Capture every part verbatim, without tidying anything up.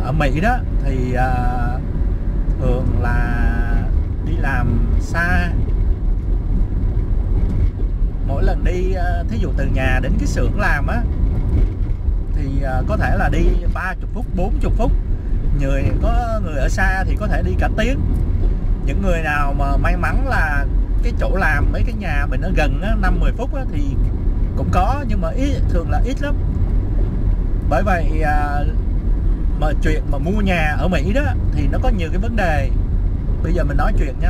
ở Mỹ đó thì à, thường là đi làm xa. Mỗi lần đi à, thí dụ từ nhà đến cái xưởng làm á thì à, có thể là đi ba mươi phút, bốn mươi phút. Người có người ở xa thì có thể đi cả tiếng. Những người nào mà may mắn là cái chỗ làm mấy cái nhà mình nó gần á, năm mười phút á, thì cũng có, nhưng mà ít, thường là ít lắm. Bởi vậy à, mà chuyện mà mua nhà ở Mỹ đó thì nó có nhiều cái vấn đề. Bây giờ mình nói chuyện nha.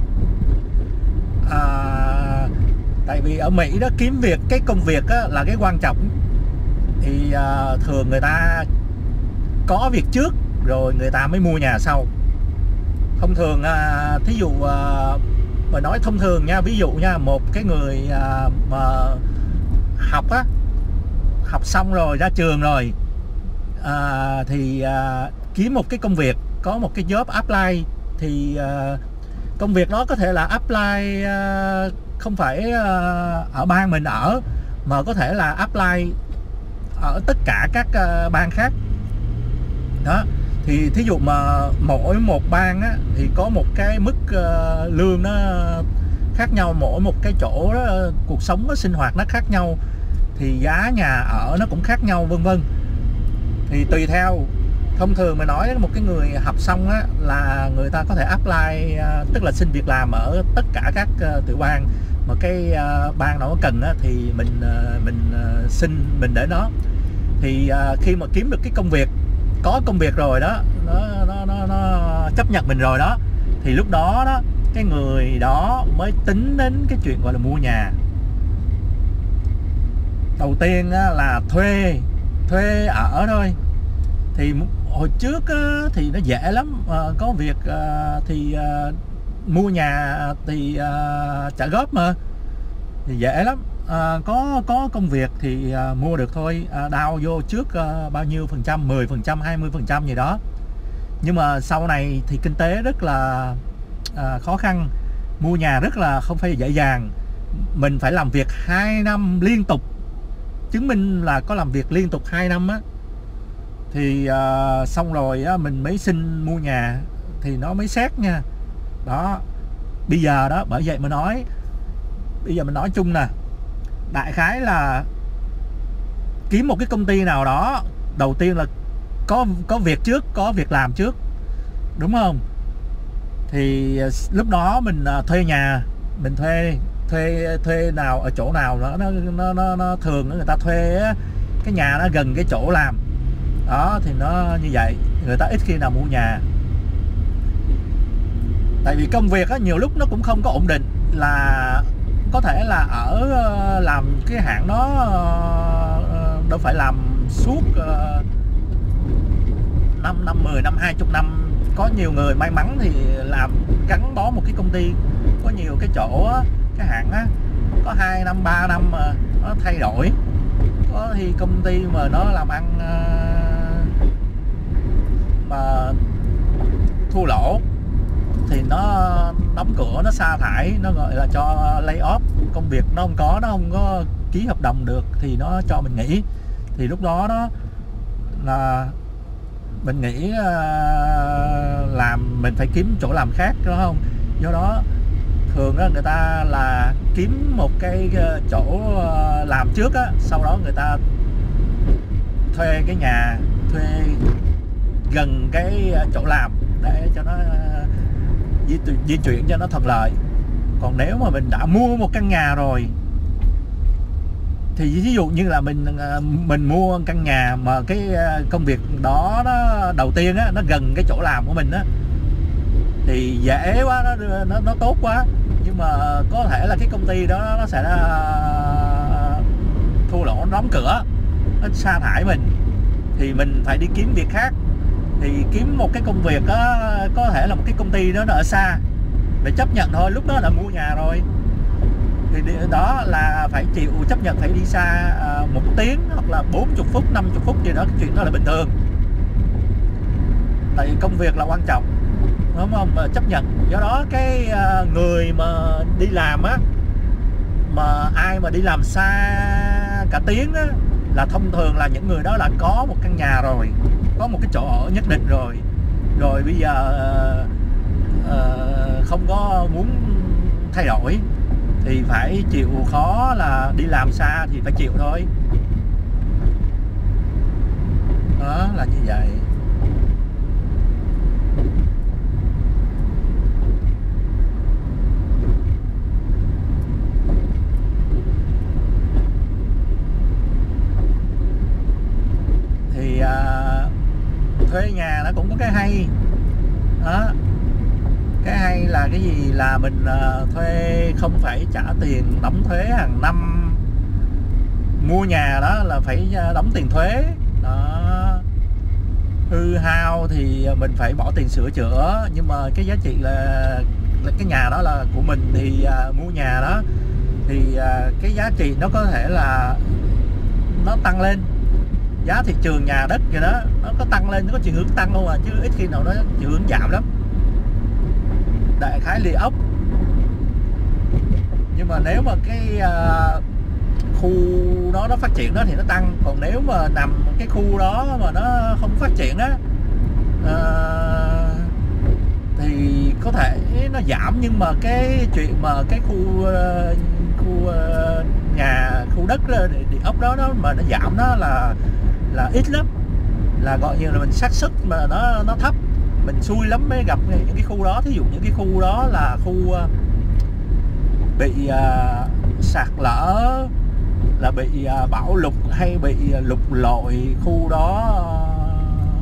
À, tại vì ở Mỹ đó kiếm việc, cái công việc á, là cái quan trọng. Thì à, thường người ta có việc trước rồi người ta mới mua nhà sau. Thông thường à, thí dụ à, mà nói thông thường nha, ví dụ nha, một cái người à, mà học á, học xong rồi ra trường rồi à, thì à, kiếm một cái công việc, có một cái job apply thì à, công việc đó có thể là apply à, không phải à, ở bang mình ở, mà có thể là apply ở tất cả các à, bang khác đó. Thì thí dụ mà mỗi một bang á, thì có một cái mức uh, lương nó khác nhau, mỗi một cái chỗ đó, cuộc sống nó sinh hoạt nó khác nhau, thì giá nhà ở nó cũng khác nhau, vân vân. Thì tùy theo, thông thường mà nói một cái người học xong á, là người ta có thể apply, uh, tức là xin việc làm ở tất cả các uh, tiểu bang, mà cái uh, bang nào có cần á, thì mình uh, mình uh, xin mình để nó. Thì uh, khi mà kiếm được cái công việc, có công việc rồi đó, nó, nó, nó, nó chấp nhận mình rồi đó, thì lúc đó đó cái người đó mới tính đến cái chuyện gọi là mua nhà. Đầu tiên á, là thuê thuê ở thôi. Thì hồi trước á, thì nó dễ lắm, à, có việc à, thì à, mua nhà thì à, trả góp mà, thì dễ lắm. À, có có công việc thì à, mua được thôi, à, đao vô trước à, bao nhiêu phần trăm, mười phần trăm, hai mươi phần trăm gì đó. Nhưng mà sau này thì kinh tế rất là à, khó khăn, mua nhà rất là không phải dễ dàng. Mình phải làm việc hai năm liên tục, chứng minh là có làm việc liên tục hai năm á, thì à, xong rồi á, mình mới xin mua nhà thì nó mới xét nha. Đó, bây giờ đó, bởi vậy mà nói, bây giờ mình nói chung nè, đại khái là kiếm một cái công ty nào đó, đầu tiên là có có việc trước, có việc làm trước, đúng không? Thì lúc đó mình thuê nhà, mình thuê thuê thuê nào ở chỗ nào đó, nó nó nó, nó thường người ta thuê cái nhà nó gần cái chỗ làm đó, thì nó như vậy, người ta ít khi nào mua nhà. Tại vì công việc á, nhiều lúc nó cũng không có ổn định, là có thể là ở làm cái hãng đó đâu phải làm suốt năm năm, mười năm, hai mươi năm. Có nhiều người may mắn thì làm gắn bó một cái công ty, có nhiều cái chỗ cái hãng á, có hai năm, ba năm mà nó thay đổi. Có thì công ty mà nó làm ăn mà thua lỗ thì nó đóng cửa, nó sa thải, nó gọi là cho lay off. Công việc nó không có, nó không có ký hợp đồng được thì nó cho mình nghỉ. Thì lúc đó đó là mình nghĩ uh, làm mình phải kiếm chỗ làm khác, đúng không? Do đó thường đó người ta là kiếm một cái chỗ làm trước á, sau đó người ta thuê cái nhà, thuê gần cái chỗ làm để cho nó di, di chuyển cho nó thuận lợi. Còn nếu mà mình đã mua một căn nhà rồi thì ví dụ như là mình mình mua căn nhà mà cái công việc đó nó đầu tiên á, nó gần cái chỗ làm của mình á, thì dễ quá, nó nó, nó tốt quá. Nhưng mà có thể là cái công ty đó nó sẽ thua lỗ, nó đóng cửa, nó sa thải mình, thì mình phải đi kiếm việc khác. Thì kiếm một cái công việc đó, có thể là một cái công ty đó nó ở xa, để chấp nhận thôi. Lúc đó là mua nhà rồi thì đó là phải chịu chấp nhận phải đi xa một tiếng hoặc là bốn mươi phút, năm mươi phút gì đó. Cái chuyện đó là bình thường, tại vì công việc là quan trọng, đúng không? Mà chấp nhận. Do đó cái người mà đi làm á, mà ai mà đi làm xa cả tiếng á, là thông thường là những người đó là có một căn nhà rồi. có một cái chỗ ở nhất định rồi, rồi bây giờ uh, không có muốn thay đổi thì phải chịu khó, là đi làm xa thì phải chịu thôi. Đó là như vậy. Thì uh, thuê nhà nó cũng có cái hay đó. Cái hay là cái gì, là mình uh, thuê không phải trả tiền đóng thuế hàng năm. Mua nhà đó là phải đóng tiền thuế đó. Hư hao thì mình phải bỏ tiền sửa chữa, nhưng mà cái giá trị là, là cái nhà đó là của mình thì uh, mua nhà đó thì uh, cái giá trị nó có thể là nó tăng lên. Giá thị trường nhà đất kìa đó, nó có tăng lên, nó có chiều hướng tăng không à, chứ ít khi nào nó chiều hướng giảm lắm. Đại khái địa ốc. Nhưng mà nếu mà cái uh, khu đó nó phát triển đó thì nó tăng, còn nếu mà nằm cái khu đó mà nó không phát triển á uh, thì có thể nó giảm. Nhưng mà cái chuyện mà cái khu uh, khu uh, nhà khu đất đó, địa ốc đó, đó mà nó giảm đó là là ít lắm, là gọi như là mình xác suất mà nó nó thấp. Mình xui lắm mới gặp những cái khu đó. Thí dụ những cái khu đó là khu uh, bị uh, sạt lở, là bị uh, bão lụt hay bị uh, lụt lội, khu đó uh,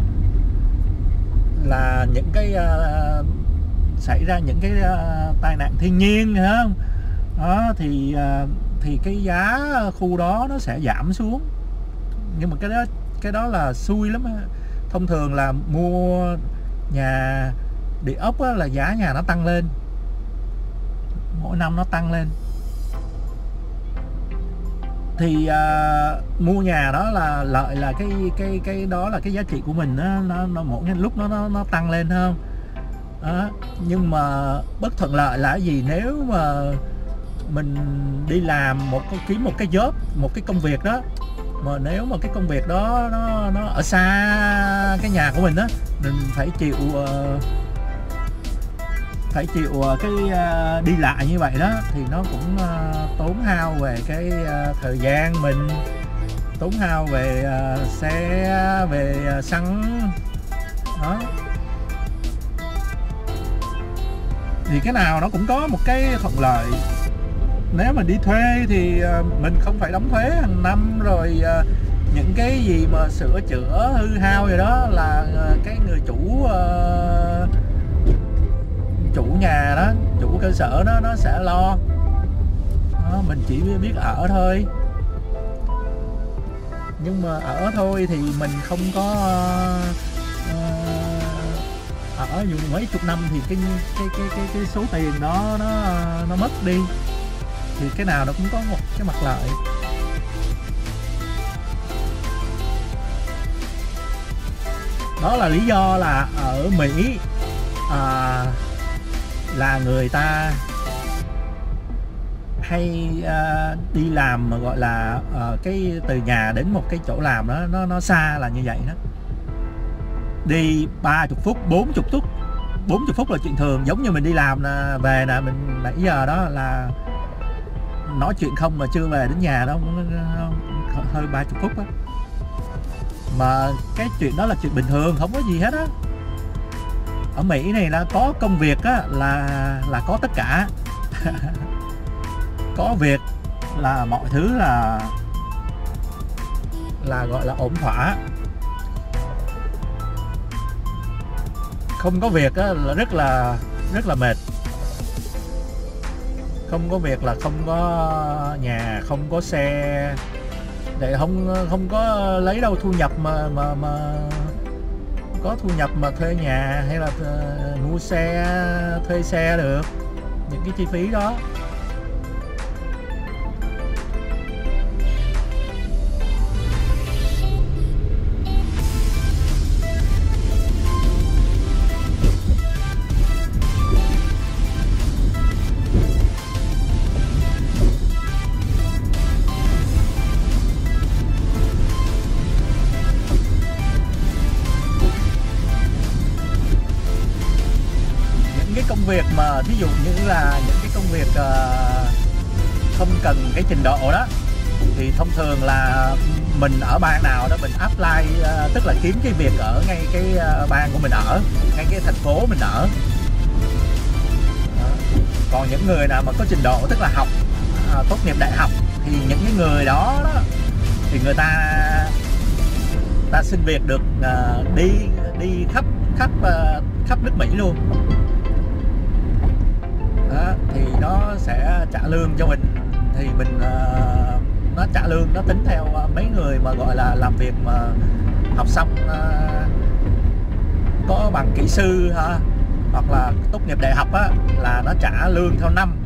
là những cái uh, xảy ra những cái uh, tai nạn thiên nhiên, hiểu không? Đó thì uh, thì cái giá khu đó nó sẽ giảm xuống. Nhưng mà cái đó cái đó là xui lắm. Thông thường là mua nhà địa ốc á, là giá nhà nó tăng lên, mỗi năm nó tăng lên. Thì uh, mua nhà đó là lợi, là cái cái cái đó là cái giá trị của mình đó, nó, nó mỗi lúc nó nó nó tăng lên không đó. Nhưng mà bất thuận lợi là cái gì? Nếu mà mình đi làm một kiếm một cái job, một cái công việc đó, mà nếu mà cái công việc đó nó nó ở xa cái nhà của mình đó, mình phải chịu uh, phải chịu uh, cái uh, đi lại như vậy đó, thì nó cũng uh, tốn hao về cái uh, thời gian mình, tốn hao về uh, xe, về uh, xăng đó. Thì cái nào nó cũng có một cái thuận lợi. Nếu mà đi thuê thì mình không phải đóng thuế hàng năm, rồi những cái gì mà sửa chữa hư hao gì đó là cái người chủ chủ nhà đó, chủ cơ sở đó nó sẽ lo đó, mình chỉ biết ở thôi. Nhưng mà ở thôi thì mình không có uh, ở dù mấy chục năm thì cái cái cái cái cái số tiền đó nó nó mất đi. Thì cái nào nó cũng có một cái mặt lợi. Đó là lý do là ở Mỹ à, là người ta hay à, đi làm mà gọi là à, cái từ nhà đến một cái chỗ làm đó nó nó xa là như vậy đó. Đi ba mươi phút, bốn mươi phút, bốn mươi phút là chuyện thường. Giống như mình đi làm là về nè, mình nãy giờ đó là nói chuyện không mà chưa về đến nhà đó, hơi ba mươi phút á. Mà cái chuyện đó là chuyện bình thường, không có gì hết á. Ở Mỹ này là có công việc á, là là có tất cả. Có việc là mọi thứ là là gọi là ổn thỏa. Không có việc á, là rất là rất là mệt. Không có việc là không có nhà, không có xe, để không không có lấy đâu thu nhập mà mà mà có thu nhập mà thuê nhà hay là mua xe, thuê xe được, những cái chi phí đó. cái công việc mà thí dụ như là những cái công việc uh, không cần cái trình độ đó thì thông thường là mình ở bang nào đó mình apply, uh, tức là kiếm cái việc ở ngay cái uh, bang của mình ở, ngay cái thành phố mình ở. Đó. Còn những người nào mà có trình độ, tức là học uh, tốt nghiệp đại học, thì những cái người đó, đó thì người ta ta xin việc được uh, đi đi khắp khắp uh, khắp nước Mỹ luôn. Đó, thì nó sẽ trả lương cho mình, thì mình uh, nó trả lương nó tính theo uh, mấy người mà gọi là làm việc mà học xong uh, có bằng kỹ sư ha, hoặc là tốt nghiệp đại học á, là nó trả lương theo năm.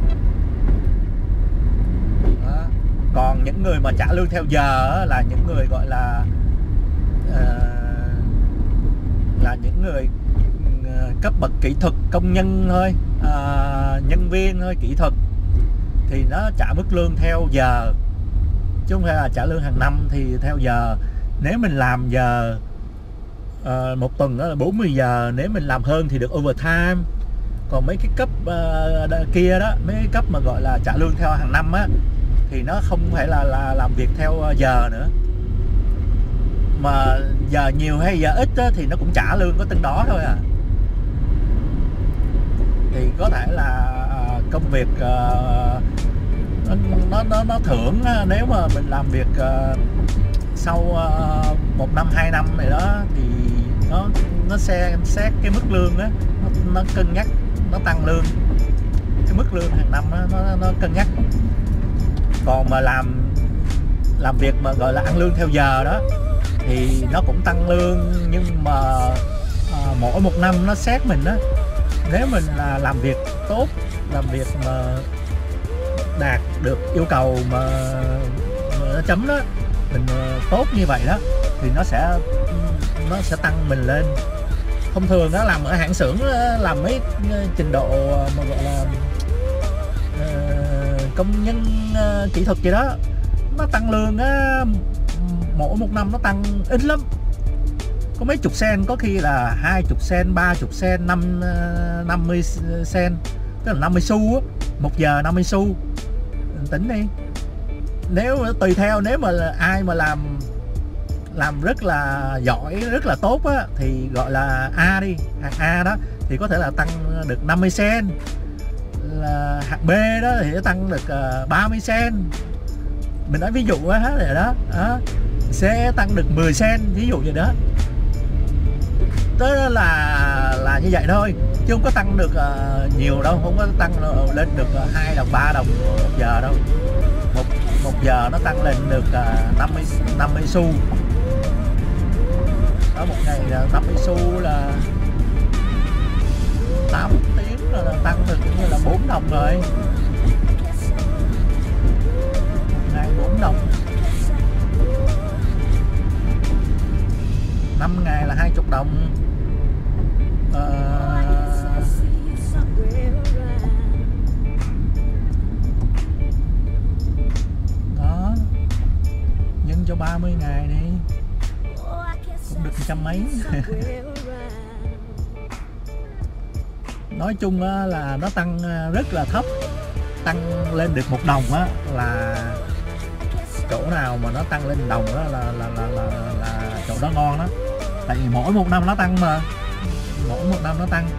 Đó. Còn những người mà trả lương theo giờ á, là những người gọi là uh, là những người uh, cấp bậc kỹ thuật công nhân thôi, uh, nhân viên thôi, kỹ thuật, thì nó trả mức lương theo giờ chứ không phải là trả lương hàng năm. Thì theo giờ, nếu mình làm giờ uh, một tuần đó là bốn mươi giờ, nếu mình làm hơn thì được overtime. Còn mấy cái cấp uh, kia đó, mấy cái cấp mà gọi là trả lương theo hàng năm á, thì nó không phải là, là làm việc theo giờ nữa, mà giờ nhiều hay giờ ít á, thì nó cũng trả lương có từng đó thôi à. Thì có thể là công việc uh, nó nó nó thưởng nếu mà mình làm việc uh, sau uh, một năm hai năm này đó, thì nó nó xem xét cái mức lương á, nó, nó cân nhắc nó tăng lương, cái mức lương hàng năm á, nó nó cân nhắc. Còn mà làm làm việc mà gọi là ăn lương theo giờ đó thì nó cũng tăng lương, nhưng mà uh, mỗi một năm nó xét mình á, nếu mình là làm việc tốt, làm việc mà đạt được yêu cầu mà, mà nó chấm đó, mình tốt như vậy đó, thì nó sẽ nó sẽ tăng mình lên. Thông thường đó làm ở hãng xưởng, làm mấy trình độ mà gọi là uh, công nhân uh, kỹ thuật gì đó, nó tăng lương á, mỗi một năm nó tăng ít lắm, có mấy chục sen, có khi là hai chục sen, ba chục sen, năm năm mươi sen, tức là năm mươi xu á, một giờ năm mươi xu. Tính đi, nếu tùy theo, nếu mà ai mà làm làm rất là giỏi, rất là tốt á, thì gọi là A đi, hạng A đó thì có thể là tăng được năm mươi sen, là hạng B đó thì nó tăng được uh, ba mươi sen. Mình nói ví dụ á, vậy đó, đó sẽ tăng được mười sen, ví dụ vậy đó. Đó là là như vậy thôi, chứ không có tăng được uh, nhiều đâu, không có tăng lên được hai uh, đồng ba đồng một giờ đâu. Một một giờ nó tăng lên được uh, năm mươi xu. Đó, một ngày là năm mươi xu là tám tiếng là tăng được cũng như là bốn đồng rồi. Một ngày bốn đồng. năm ngày là hai mươi đồng. Ờ... Đó, nhân cho ba mươi ngày đi cũng được trăm mấy. Nói chung là nó tăng rất là thấp, tăng lên được một đồng á, là chỗ nào mà nó tăng lên đồng đó là là là là, là chỗ đó ngon đó. Tại vì mỗi một năm nó tăng mà, mỗi một năm nó tăng,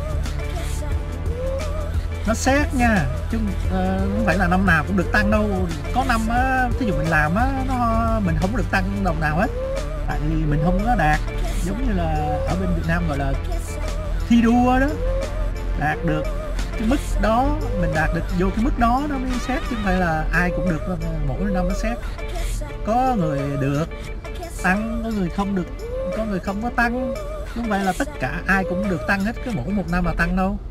nó xét nha, chứ uh, không phải là năm nào cũng được tăng đâu. Có năm á, thí dụ mình làm á, nó mình không được tăng đồng nào hết, tại vì mình không có đạt, giống như là ở bên Việt Nam gọi là thi đua đó, đạt được cái mức đó, mình đạt được vô cái mức đó nó mới xét, chứ không phải là ai cũng được mỗi năm nó xét. Có người được tăng, có người không được, có người không có tăng, không phải là tất cả ai cũng được tăng hết cái mỗi một năm là tăng đâu.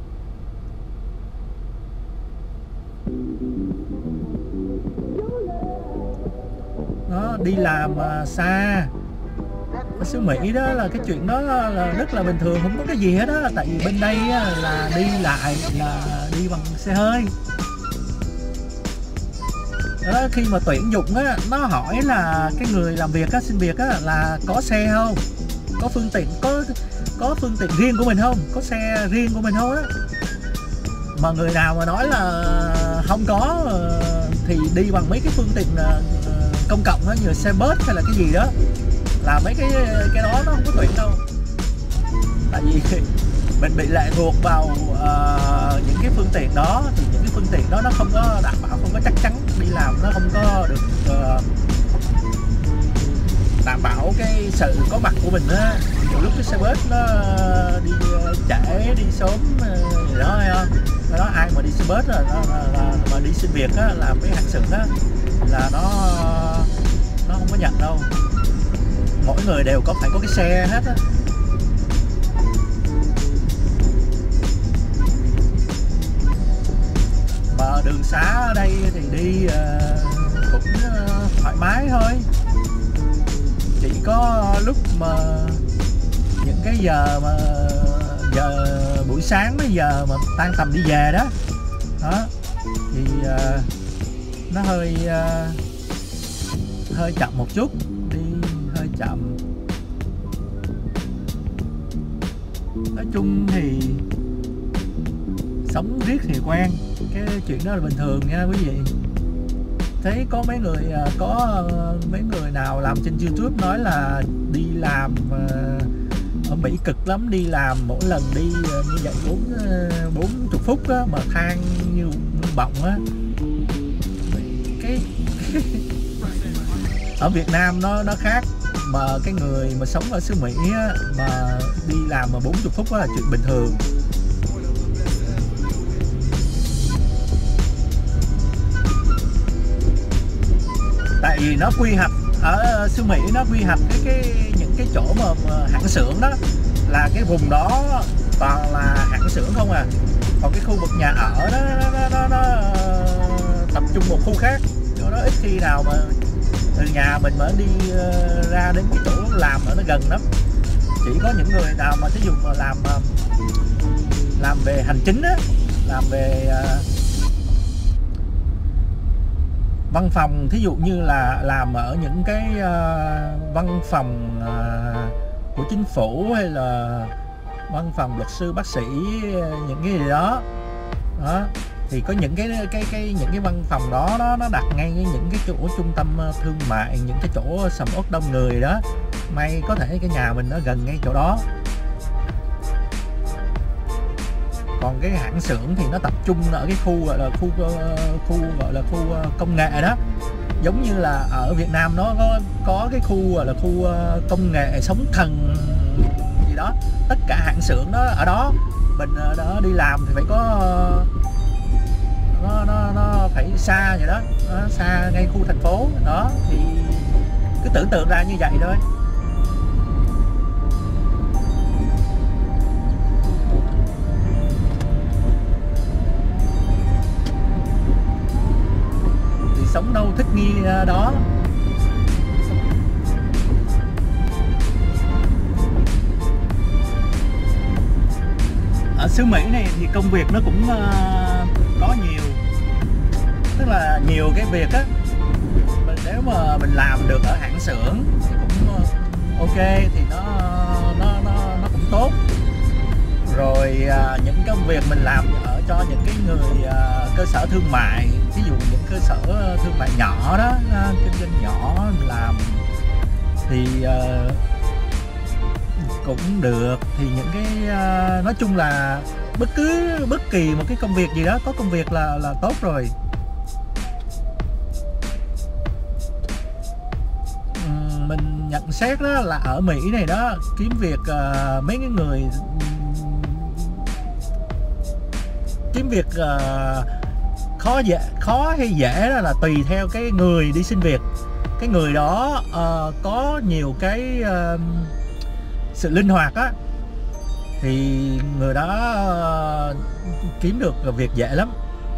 Đó, đi làm uh, xa ở xứ Mỹ đó là cái chuyện đó là rất là bình thường, không có cái gì hết á. Tại vì bên đây á, là đi lại là đi bằng xe hơi. Đó, khi mà tuyển dụng á, nó hỏi là cái người làm việc á, xin việc á, là có xe không, có phương tiện, có có phương tiện riêng của mình không, có xe riêng của mình không á. Mà người nào mà nói là không có thì đi bằng mấy cái phương tiện công cộng đó, như xe bus hay là cái gì đó, là mấy cái cái đó nó không có tiện đâu. Tại vì mình bị lệ thuộc vào uh, những cái phương tiện đó, thì những cái phương tiện đó nó không có đảm bảo, không có chắc chắn, đi làm nó không có được uh, đảm bảo cái sự có mặt của mình á. Nhiều lúc cái xe bus nó đi trễ, đi sớm gì đó hay không. Đó, ai mà đi xe bus là, là, là, là mà đi xin việc á, làm cái hãng xưởng á, là nó nó không có nhận đâu. Mỗi người đều có phải có cái xe hết á. Mà đường xá ở đây thì đi uh, cũng uh, thoải mái thôi. Chỉ có lúc mà những cái giờ mà giờ buổi sáng mấy giờ mà tan tầm đi về đó đó thì uh, nó hơi uh, hơi chậm một chút, đi hơi chậm. Nói chung thì sống riết thì quen, cái chuyện đó là bình thường nha quý vị. Thấy có mấy người có mấy người nào làm trên YouTube nói là đi làm ở Mỹ cực lắm, đi làm mỗi lần đi như vậy bốn bốn chục phút á, mà than như bọng á. Cái ở Việt Nam nó nó khác, mà cái người mà sống ở xứ Mỹ á, mà đi làm mà bốn chục phút đó là chuyện bình thường. Tại vì nó quy hoạch ở xứ Mỹ, nó quy hoạch cái cái những cái chỗ mà, mà hãng xưởng đó, là cái vùng đó toàn là hãng xưởng không à. Còn cái khu vực nhà ở đó nó, nó, nó, nó tập trung một khu khác, chỗ đó ít khi nào mà từ nhà mình mới đi ra đến cái chỗ làm ở nó gần lắm. Chỉ có những người nào mà thí dụ mà làm làm về hành chính á, làm về văn phòng, thí dụ như là làm ở những cái uh, văn phòng uh, của chính phủ, hay là văn phòng luật sư, bác sĩ, những cái gì đó đó, thì có những cái cái cái những cái văn phòng đó đó nó đặt ngay những cái chỗ trung tâm thương mại, những cái chỗ sầm uất đông người đó. May có thể cái nhà mình nó gần ngay chỗ đó. Còn cái hãng xưởng thì nó tập trung ở cái khu gọi là khu khu gọi là khu công nghệ đó. Giống như là ở Việt Nam nó có có cái khu gọi là khu công nghệ sóng thần gì đó. Tất cả hãng xưởng đó ở đó. Mình đó đi làm thì phải có nó nó nó phải xa vậy đó, nó xa ngay khu thành phố đó, thì cứ tưởng tượng ra như vậy thôi. Sống đâu thích nghi đó. Ở xứ Mỹ này thì công việc nó cũng uh, có nhiều, tức là nhiều cái việc á, mình nếu mà mình làm được ở hãng xưởng thì cũng uh, ok, thì nó nó nó nó cũng tốt. Rồi uh, những công việc mình làm ở cho những cái người uh, cơ sở thương mại, ví dụ những cơ sở thương mại nhỏ đó, uh, kinh doanh nhỏ mình làm thì uh, cũng được. Thì những cái uh, nói chung là bất cứ bất kỳ một cái công việc gì đó, có công việc là là tốt rồi. Uhm, mình nhận xét đó là ở Mỹ này đó, kiếm việc uh, mấy cái người kiếm việc uh, khó dễ khó hay dễ đó là tùy theo cái người đi xin việc. Cái người đó uh, có nhiều cái uh, sự linh hoạt á, thì người đó uh, kiếm được việc dễ lắm.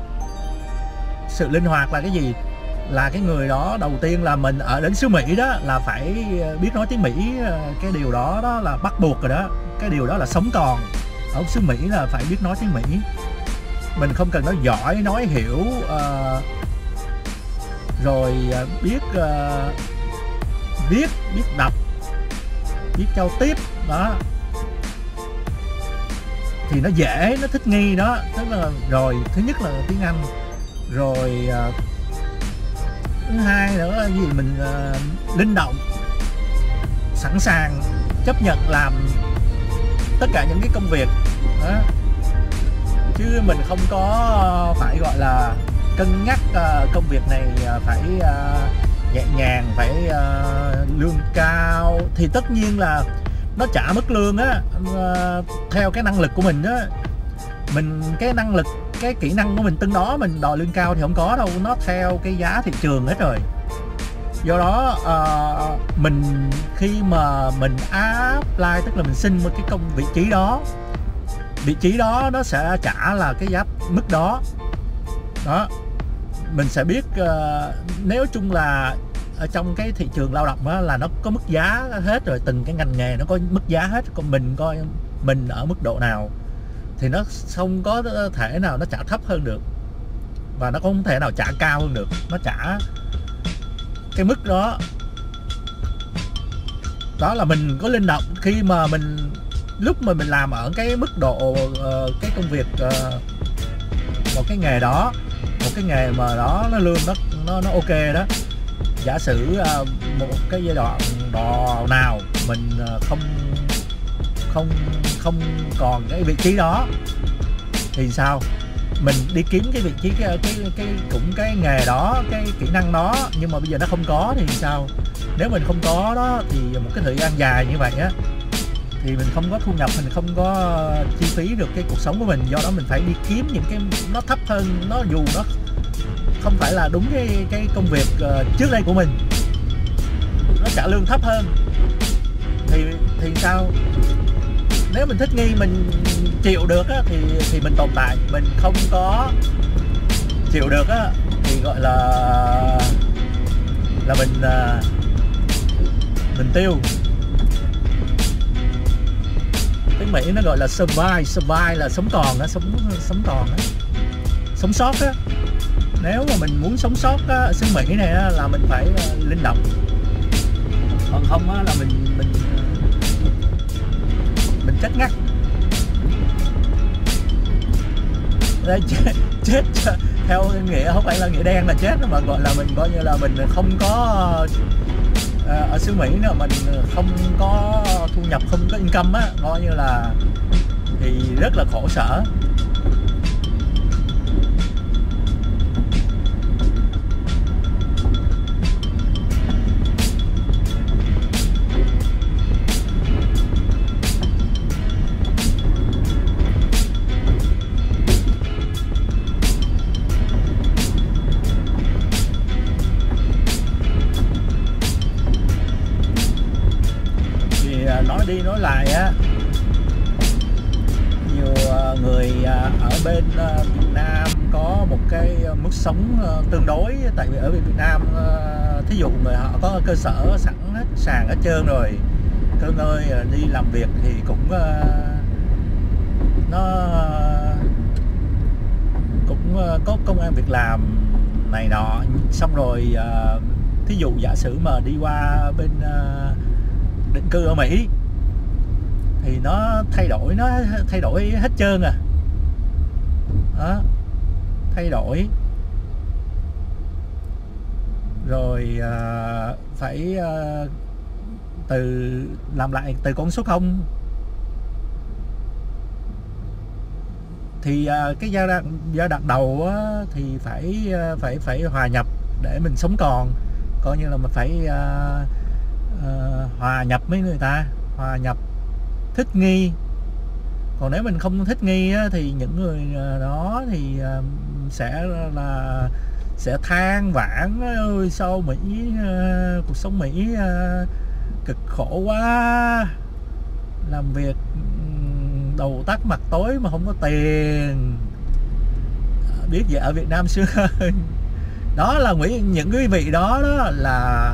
Sự linh hoạt là cái gì? Là cái người đó đầu tiên là mình ở đến xứ Mỹ đó là phải biết nói tiếng Mỹ. Cái điều đó đó là bắt buộc rồi đó, cái điều đó là sống còn. Ở xứ Mỹ là phải biết nói tiếng Mỹ. Mình không cần nói giỏi, nói hiểu, uh, rồi uh, biết uh, viết, biết đọc, biết giao tiếp đó, thì nó dễ, nó thích nghi đó. Tức là rồi thứ nhất là tiếng Anh, rồi uh, thứ hai nữa là gì, mình uh, linh động, sẵn sàng chấp nhận làm tất cả những cái công việc đó. Chứ mình không có phải gọi là cân nhắc uh, công việc này phải uh, nhẹ nhàng, phải uh, lương cao. Thì tất nhiên là nó trả mức lương á uh, theo cái năng lực của mình á. Mình cái năng lực, cái kỹ năng của mình từng đó, mình đòi lương cao thì không có đâu. Nó theo cái giá thị trường hết rồi. Do đó uh, mình khi mà mình apply, tức là mình xin một cái công vị trí đó, vị trí đó nó sẽ trả là cái giá mức đó đó. Mình sẽ biết uh, nếu chung là ở trong cái thị trường lao động đó, là nó có mức giá hết rồi, từng cái ngành nghề nó có mức giá hết. Còn mình coi mình ở mức độ nào thì nó không có thể nào nó trả thấp hơn được, và nó không thể nào trả cao hơn được. Nó trả cái mức đó. Đó là mình có linh động khi mà mình lúc mà mình làm ở cái mức độ uh, cái công việc uh, một cái nghề đó, một cái nghề mà đó nó lương nó nó nó ok đó. Giả sử uh, một cái giai đoạn đò nào mình uh, không không không còn cái vị trí đó thì sao? Mình đi kiếm cái vị trí cái cái cái cũng cái nghề đó, cái kỹ năng đó, nhưng mà bây giờ nó không có thì sao? Nếu mình không có đó thì một cái thời gian dài như vậy á thì mình không có thu nhập, mình không có chi phí được cái cuộc sống của mình. Do đó mình phải đi kiếm những cái nó thấp hơn, nó dù nó không phải là đúng cái cái công việc uh, trước đây của mình, nó trả lương thấp hơn thì thì sao? Nếu mình thích nghi, mình chịu được á, thì thì mình tồn tại. Mình không có chịu được á thì gọi là là mình uh, mình tiêu. Tiếng Mỹ nó gọi là survive, survive là sống còn á, sống sống còn á, sống sót á. Nếu mà mình muốn sống sót á, ở xứ Mỹ này á, là mình phải uh, linh động. Còn không á, là mình mình mình chết ngắt. Đây, chết, chết theo nghĩa không phải là nghĩa đen là chết, mà gọi là mình coi như là mình không có uh, ở xứ Mỹ nữa, mình không có thu nhập, không có income á, coi như là thì rất là khổ sở. Nói đi nói lại á, nhiều người ở bên Việt Nam có một cái mức sống tương đối. Tại vì ở Việt Nam thí dụ người họ có cơ sở sẵn hết sàng hết trơn rồi, cơ ngơi đi làm việc thì cũng nó cũng có công ăn việc làm này nọ. Xong rồi thí dụ giả sử mà đi qua bên định cư ở Mỹ thì nó thay đổi, nó thay đổi hết trơn à đó, thay đổi rồi à, phải à, từ làm lại từ con số không thì à, cái giai đoạn giai đoạn đầu á, thì phải phải phải hòa nhập để mình sống còn, coi như là mình phải à, à, hòa nhập với người ta, hòa nhập, thích nghi. Còn nếu mình không thích nghi á, thì những người đó thì uh, sẽ là sẽ than vãn ơi sao Mỹ uh, cuộc sống Mỹ uh, cực khổ quá, làm việc đầu tắt mặt tối mà không có tiền, biết vậy ở Việt Nam sướng hơn. Đó là những cái vị đó, đó là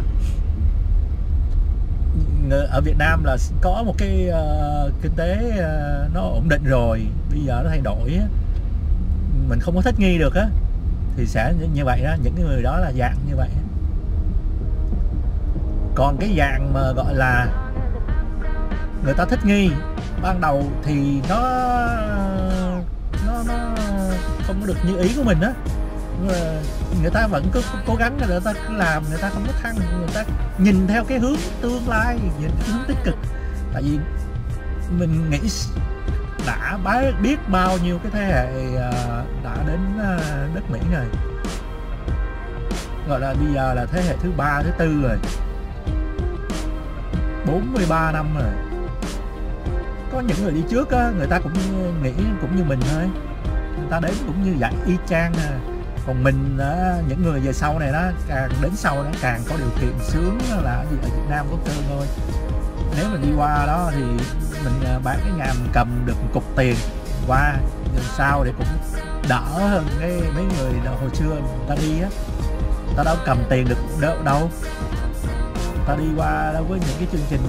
ở Việt Nam là có một cái uh, kinh tế uh, nó ổn định rồi, bây giờ nó thay đổi, mình không có thích nghi được á thì sẽ như vậy đó. Những cái người đó là dạng như vậy. Còn cái dạng mà gọi là người ta thích nghi ban đầu thì nó không có được như ý của mình á, người ta vẫn cứ cố gắng, người ta cứ làm, người ta không có thăng, người ta nhìn theo cái hướng tương lai, nhìn cái hướng tích cực. Tại vì mình nghĩ đã biết bao nhiêu cái thế hệ đã đến đất Mỹ rồi, gọi là bây giờ là thế hệ thứ ba, thứ tư rồi, bốn mươi ba năm rồi. Có những người đi trước á, người ta cũng nghĩ cũng như mình thôi, người ta đến cũng như vậy y chang. Còn mình á, những người về sau này đó, càng đến sau nó càng có điều kiện sướng là gì ở Việt Nam có cơ thôi. Nếu mình đi qua đó thì mình bán cái nhà mình cầm được một cục tiền qua lần sau để cũng đỡ hơn cái mấy người hồi xưa người ta đi á, người ta đâu cầm tiền được đâu, đâu. Người ta đi qua đâu với những cái chương trình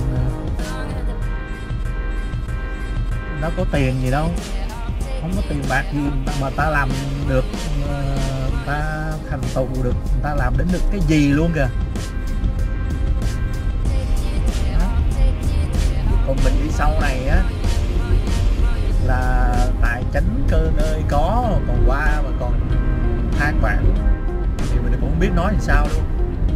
đâu có tiền gì đâu, không có tiền bạc gì mà ta làm được, người ta thành tựu được, người ta làm đến được cái gì luôn kìa. Đó. Còn mình đi sau này á là tài chánh cơ nơi có, còn qua mà còn than vãn thì mình cũng không biết nói làm sao luôn.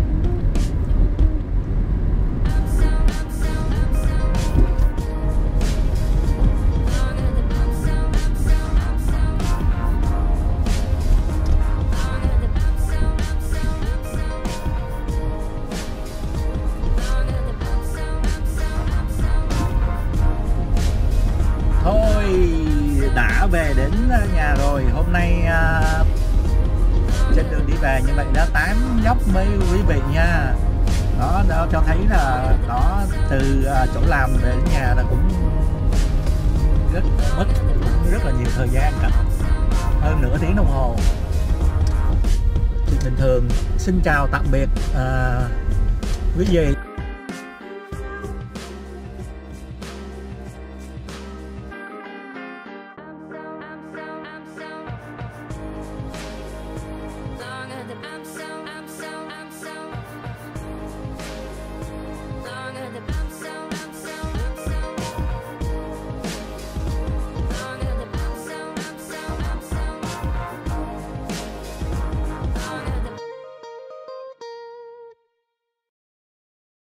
Đã về đến nhà rồi. Hôm nay à, trên đường đi về như vậy đã tám dốc mấy quý vị nha. Đó, đó cho thấy là đó từ à, chỗ làm về đến nhà là cũng rất mất cũng rất là nhiều thời gian cả, hơn nửa tiếng đồng hồ. Thì bình thường xin chào tạm biệt à, quý vị. I'm so